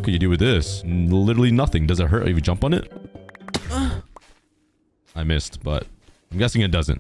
What can you do with this? Literally nothing. Does it hurt if you jump on it? I missed, but I'm guessing it doesn't.